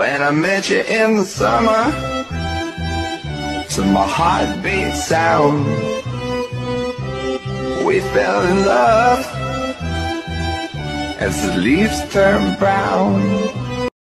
When I met you in the summer, to my heartbeat sound, we fell in love as the leaves turn brown.